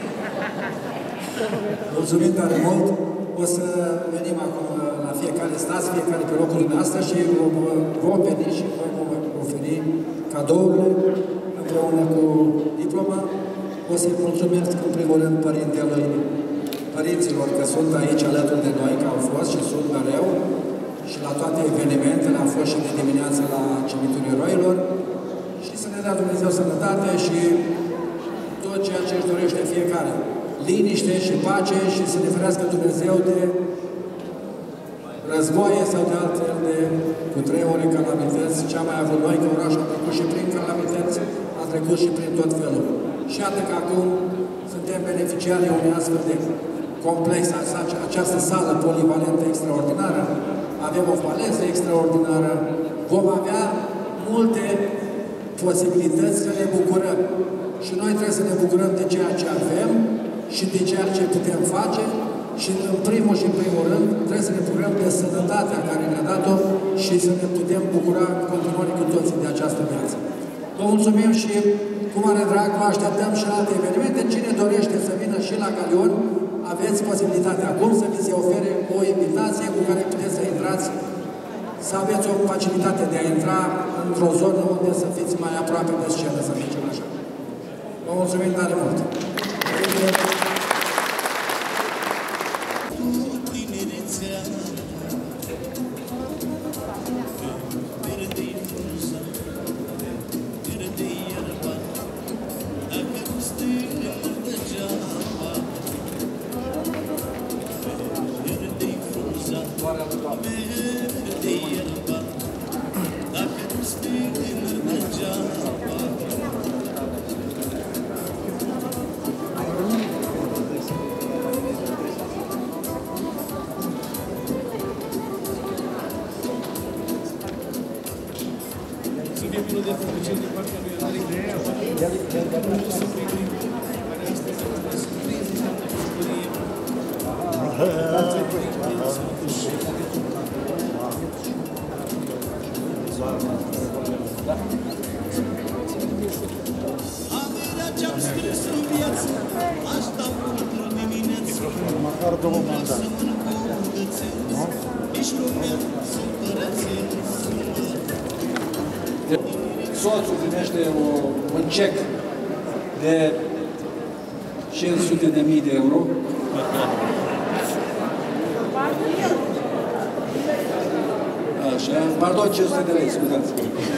A: Mulțumim tare mult. O să venim acum la fiecare stați, fiecare pe locul dumneavoastră și vom, vom veni și vom oferi cadourile împreună cu diploma. O să-i mulțumesc în primul rând părintelui, părinților că sunt aici alături de noi, că au fost și sunt mereu și la toate evenimentele, am fost și de dimineață la Cimitirul Eroilor și să ne dea Dumnezeu sănătate și tot ceea ce își dorește fiecare. Liniște și pace și să ne ferească Dumnezeu de războaie sau de altfel de cutremure, calamități. Ce am mai avut noi, că orașul a trecut și prin calamități, a trecut și prin tot felul. Și iată că acum suntem beneficiarii unui astfel de complex, această sală polivalentă extraordinară, avem o faleză extraordinară, vom avea multe posibilități să ne bucurăm. Și noi trebuie să ne bucurăm de ceea ce avem și de ceea ce putem face și în primul și în primul rând trebuie să ne bucurăm de sănătatea care ne-a dat-o și să ne putem bucura în continuare cu toții de această viață. Vă mulțumim și cu mare drag vă așteptăm și la alte evenimente. Cine dorește să vină și la Galion, aveți posibilitatea acum să vi se ofere o invitație cu care puteți să intrați, să aveți o facilitate de a intra într-o zonă unde să fiți mai aproape de scenă, să zicem așa. Vă mulțumim tare mult! Soțul primește un cec de cinci sute de mii de euro. Așa, pardon, cinci sute de lei, scuzați.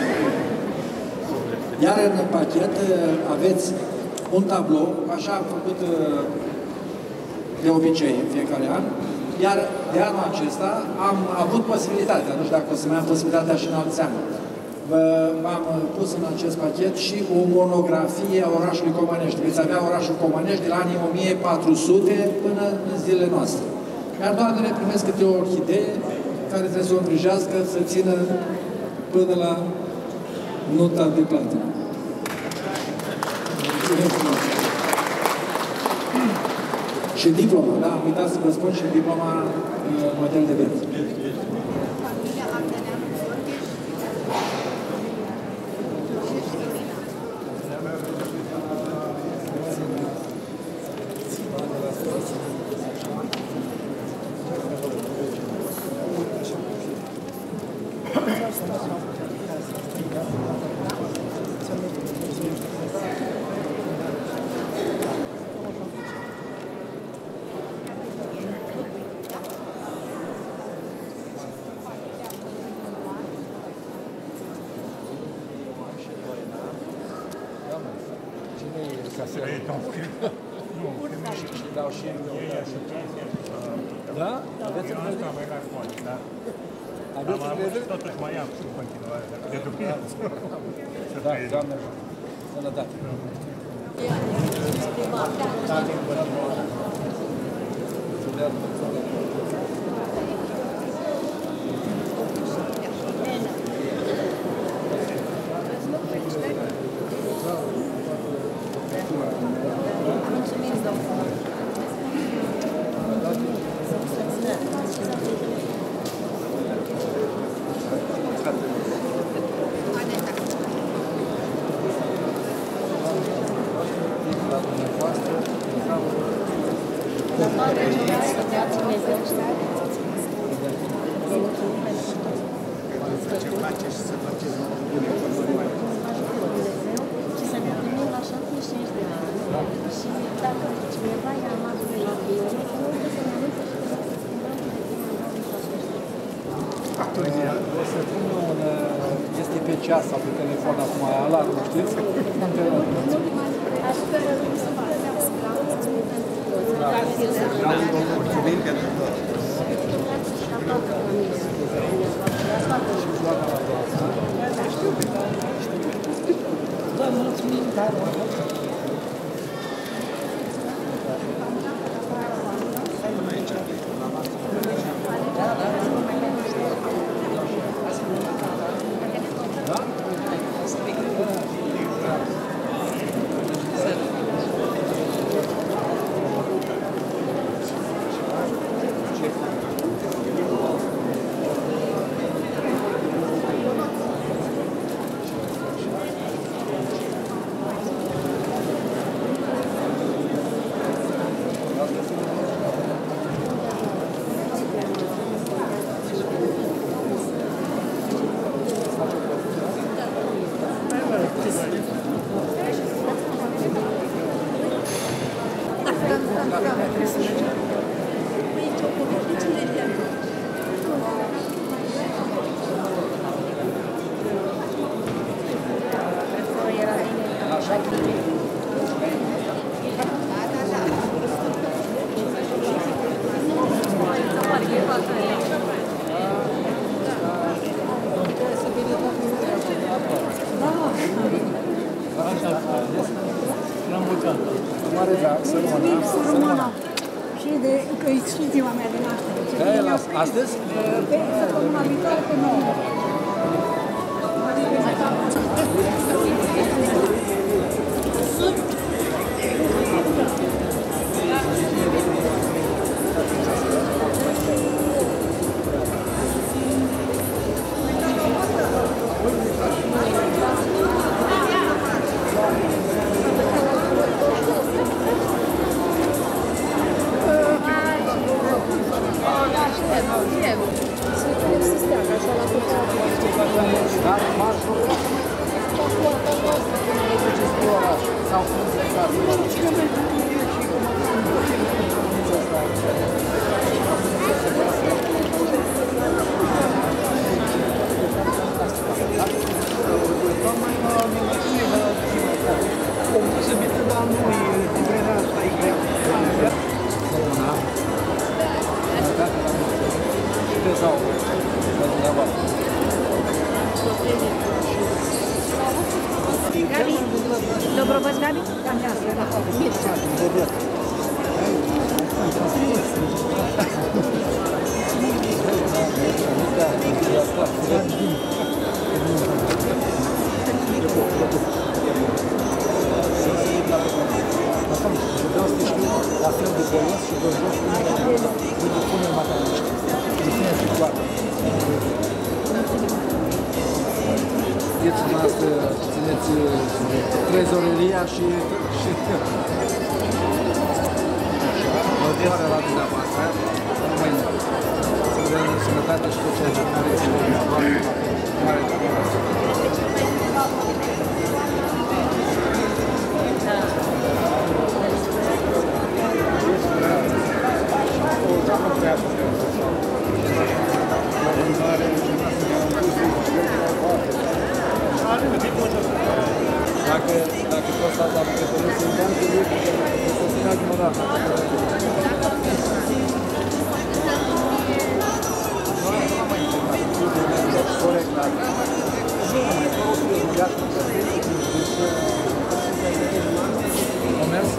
A: Iar în pachet aveți un tablou, așa am făcut de obicei în fiecare an, iar de anul acesta am avut posibilitatea, nu știu dacă o să mai am posibilitatea și în alți ani, v-am pus în acest pachet și o monografie a orașului Comănești. Veți avea orașul Comănești de la anii o mie patru sute până în zilele noastre. Iar doamnele primesc câte o orhidee care trebuie să o îngrijească, să țină până la nota de plată. Și diploma, da, am uitat să vă spun și diploma model de viață. Da? Aveți încredere? Da. Aveți încredere?
E: Totuși mai am și în continuare. De după
A: Da, Doamne, sănătate. Este pe ceas sau pe telefon acum, alarmă, știți?
F: Mulțumim pentru tot.
A: Da, mulțumim, dar...
G: Și de că și ziua mea de naștere.
A: Astăzi?
G: Pe săptămâna viitoare pe nouă. Gabi? Dobrobați, Gabi? Cam de asta, da.
F: La fel de bolos și de jos cum de pune în materialiști. De pune situație. Știți, noastră țineți trezoreria și mătoare la dumneavoastră. Mâine. Să vedem sănătate și tot ceea ce care este dumneavoastră. Mare dumneavoastră. Dacă, dacă poți să adapți pe tine, să-i dăm de lui, să se ținea din odată. Corect, dar nu mai fără o fie viață, o mers?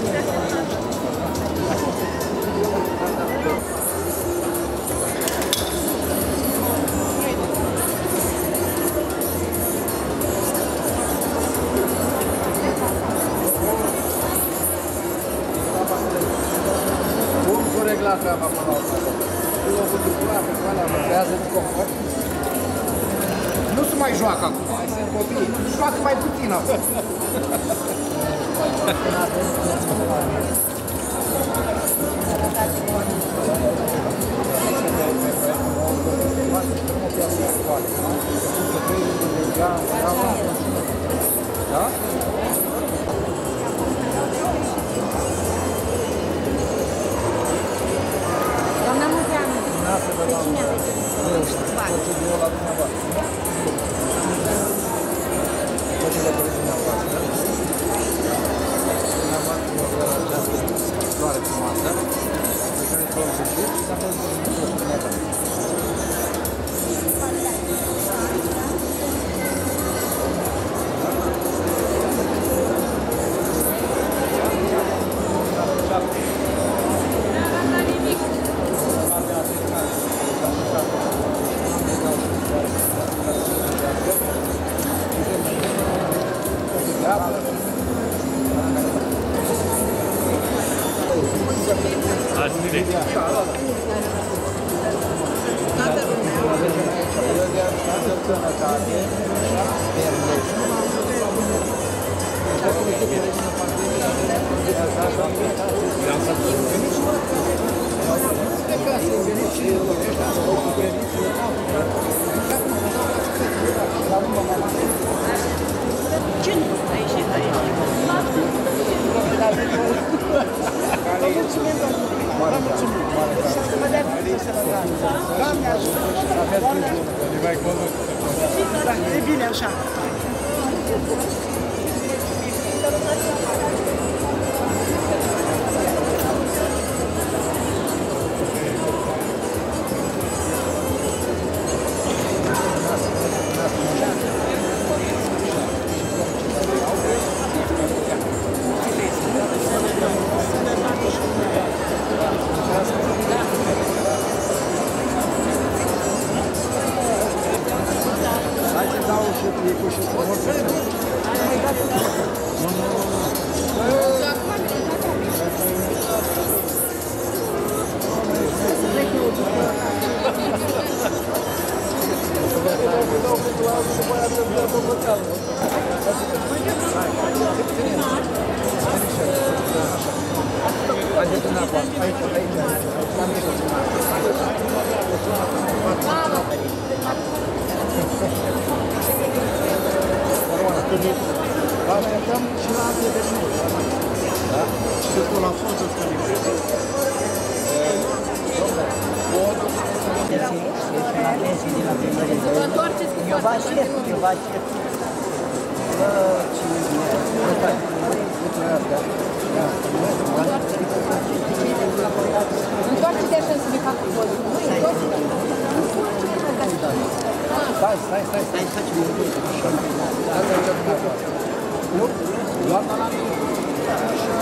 F: La treaba până la urmă. În locul de curat, pe care mă creează de confort. Nu se mai joacă acum, mai sunt copii. Joacă mai puțin acum. Da?
G: Doamna Muzeanu, pe cine aveți?
F: Procedură la dumneavoastră. Procedură la dumneavoastră. Dumneavoastră vă vă această floare frumoasă, pe care s-o învățit și s-a fost dumneavoastră.
G: Da, e bine așa. Întoarce-te așa să ne facă voi. Nu, întoarce-te.
F: Stai, stai, stai, facem un pic. Dați aici dumneavoastră. Bun? Doamna la mine. Așa.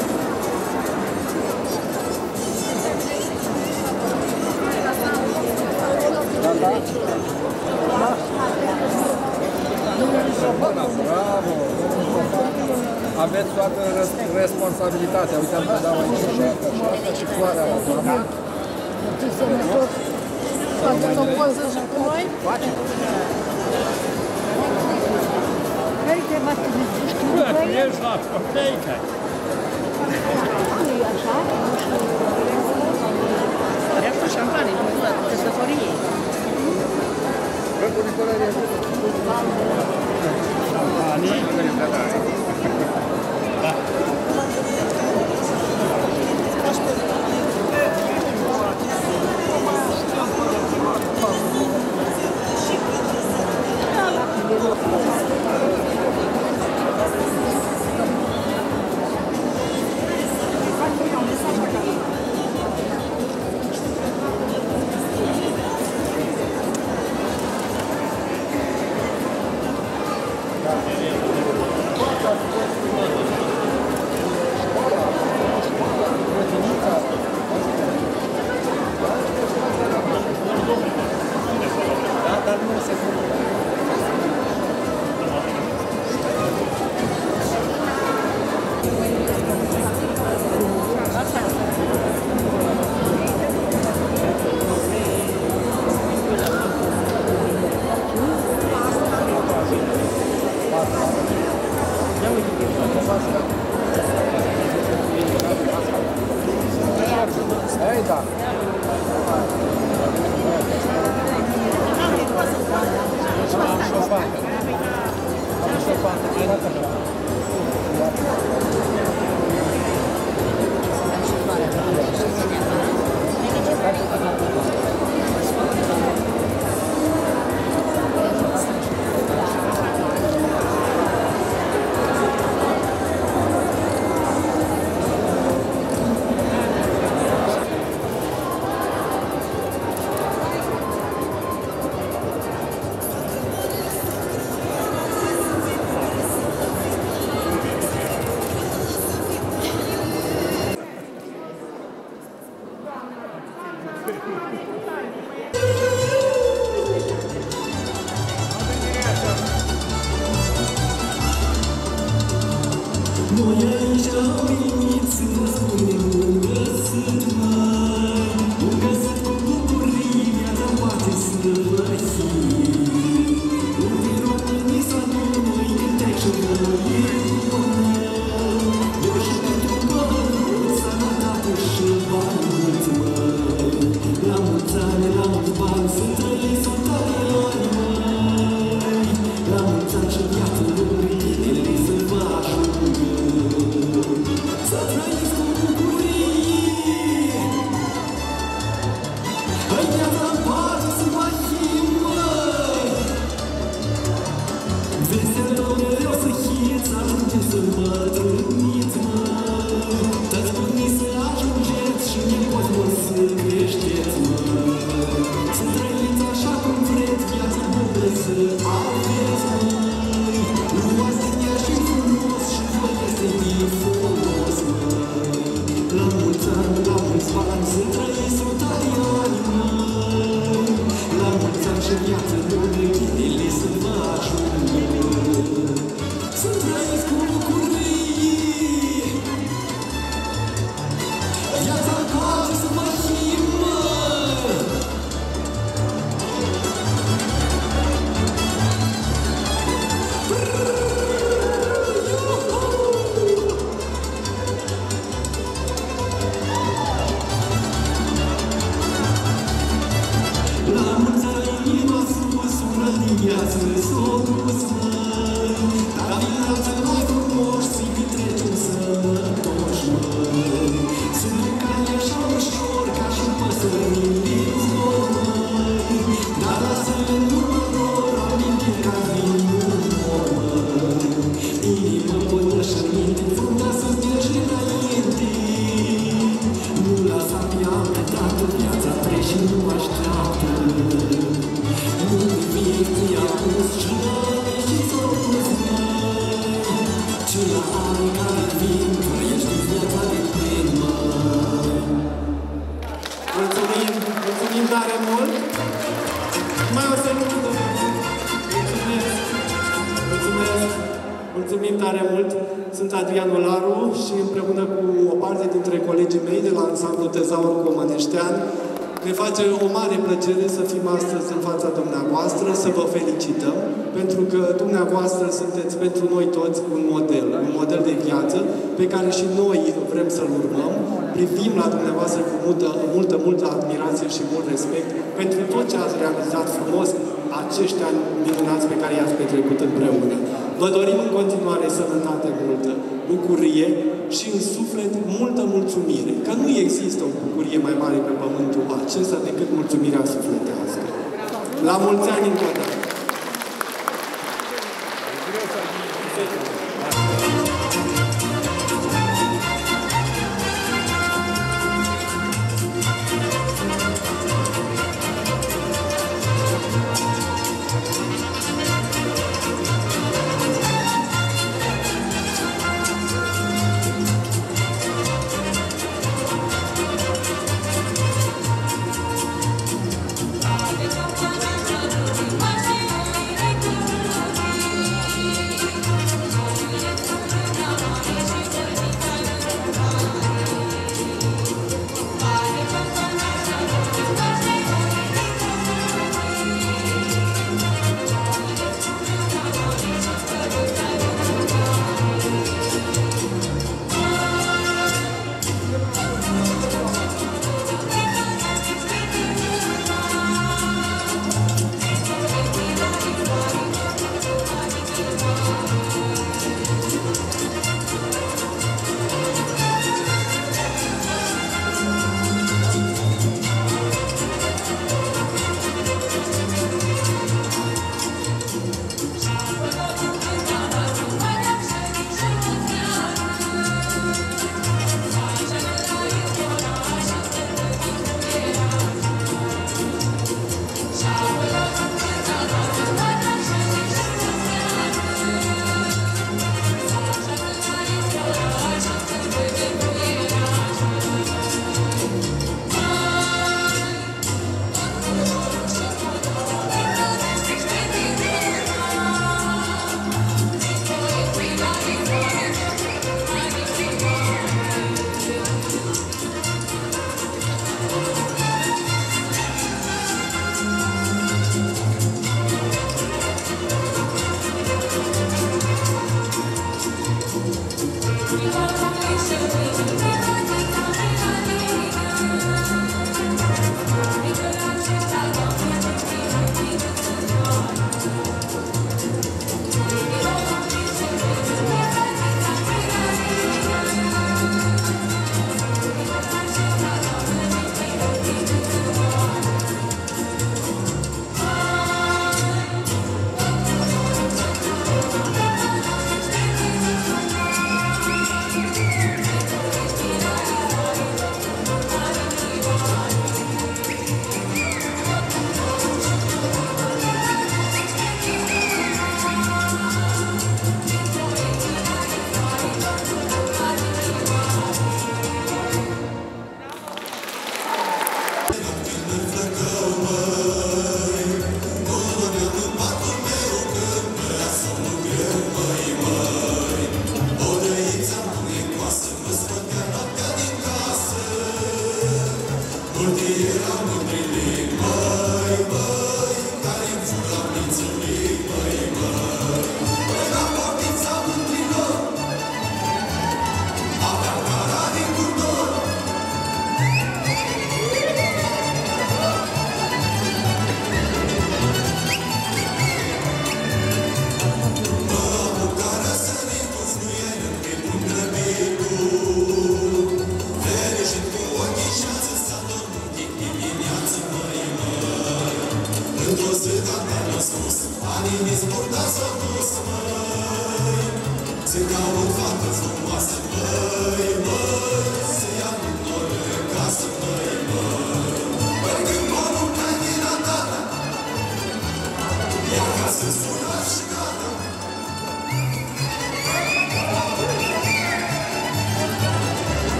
F: Da, da. Bravo! Aveți toată responsabilitatea. Uite, am dat aici și asta și floarea la doamna.
G: Faceți o poză și cu noi?
F: Facem.
G: Uite, mă, că ne știu
E: Bă,
G: voi.
E: tu ești la scopteică.
G: Nu-i așa? Nu știu.
H: Iată șampanie, nu știu, căsătorie.
F: Răcu Nicolae,
E: Șampanie? Da.
F: Ei, da. Am și o fată. Am și o fată. Arată așa.
I: Viața trece și nu așteaptă. Nu vii Mai o secundă. Mulțumesc. Mulțumesc. Mulțumim tare mult. Sunt Adrian Olaru și împreună cu o parte dintre colegii mei de la Ansamblul Tezaur Comăneștean ne face o mare plăcere să fim astăzi în fața dumneavoastră, să vă felicităm, pentru că dumneavoastră sunteți pentru noi toți un model, un model de viață pe care și noi vrem să-l urmăm. Privim la dumneavoastră cu multă, multă, multă admirație și mult respect pentru tot ce ați realizat frumos acești ani minunați pe care i-ați petrecut împreună. Vă dorim în continuare sănătate multă, bucurie și în suflet multă mulțumire. Că nu există o bucurie mai mare pe pământul acesta decât mulțumirea sufletească. La mulți ani încă o dată!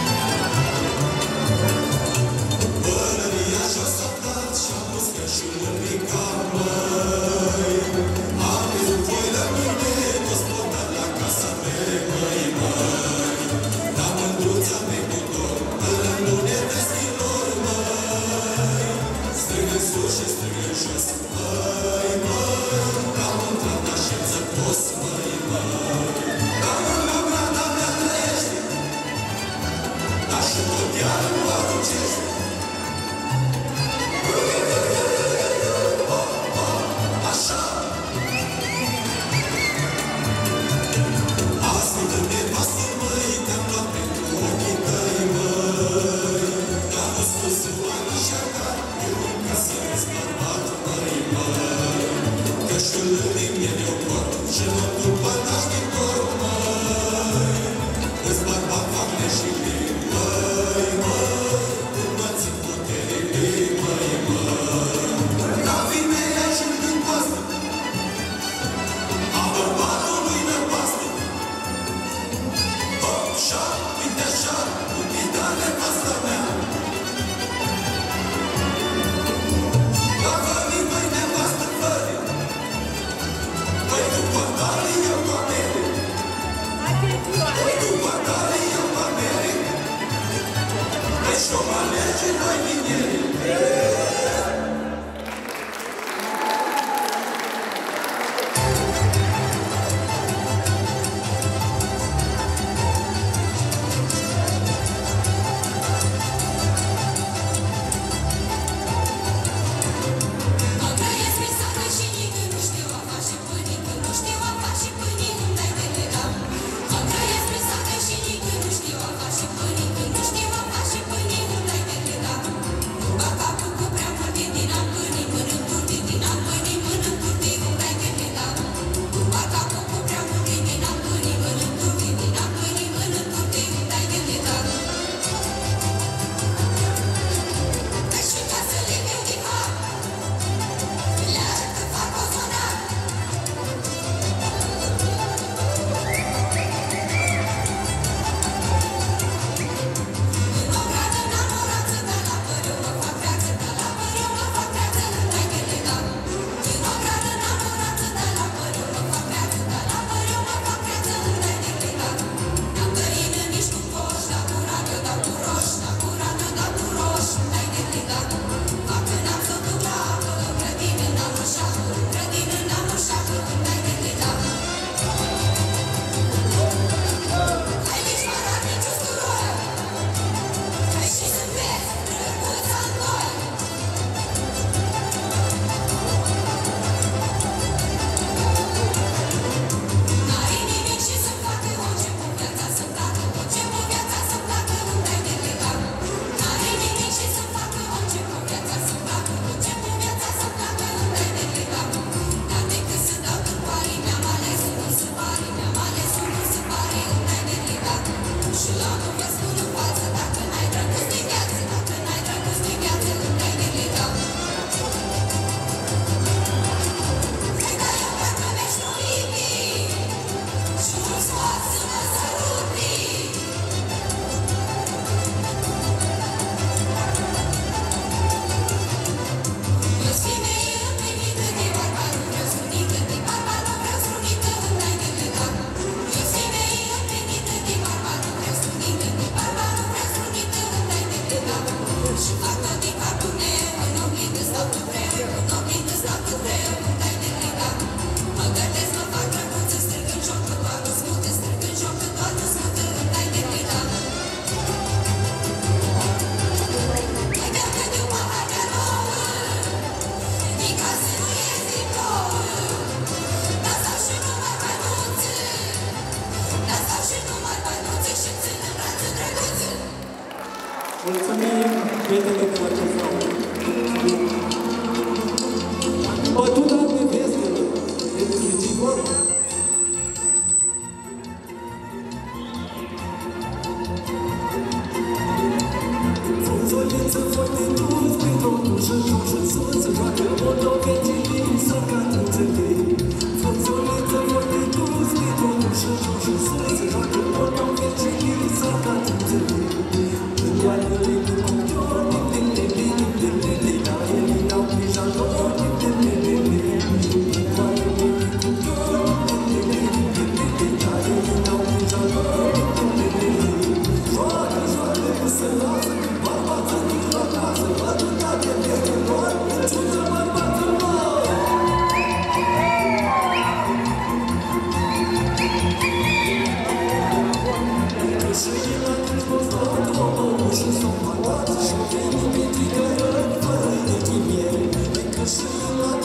J: Și-a pus că și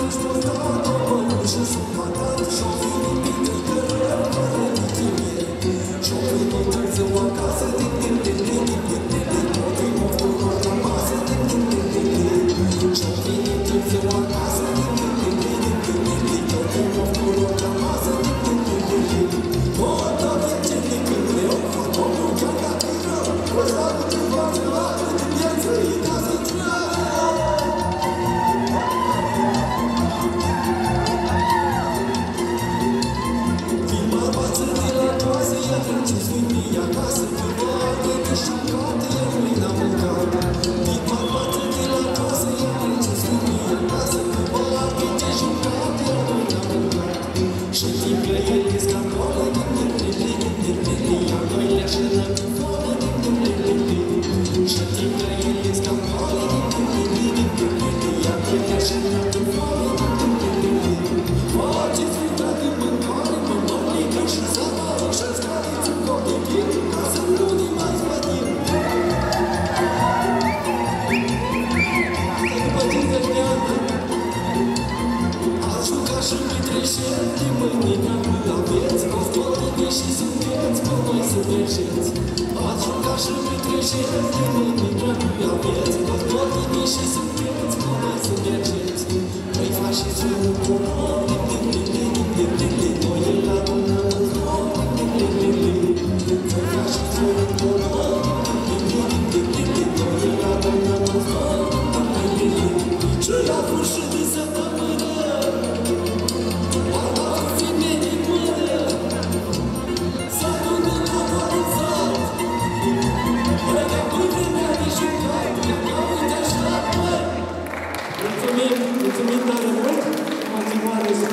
I: Mulțumim, mulțumim tare mult! Continuare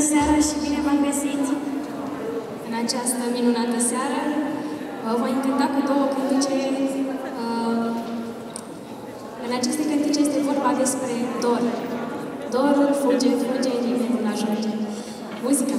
J: seara și bine v-am găsit în această minunată seară. Voi încânta cu două cântece. În aceste cântece este vorba despre dor. Dorul fuge, fuge, nimeni nu ajunge. Muzica!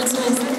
J: Mulțumesc!